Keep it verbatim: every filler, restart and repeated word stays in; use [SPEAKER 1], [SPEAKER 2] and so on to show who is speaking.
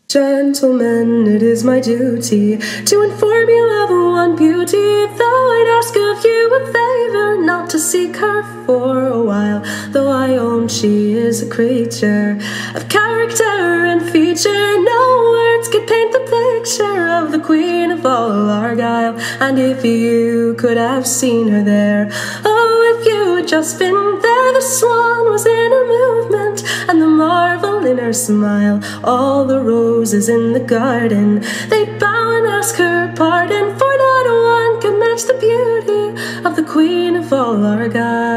[SPEAKER 1] Gentlemen, it is my duty to inform you of one beauty, though I'd ask of you a favor not to seek her for a while, though I own she is a creature of character and feature. No words could paint the picture of the Queen of all Argyll, and if you could have seen her there, oh, if you had just been there, the swan was in her movement and the marvel in her smile. All the roses in the garden, they'd bow and ask her pardon, for not one could match the beauty of the Queen of all Argyll.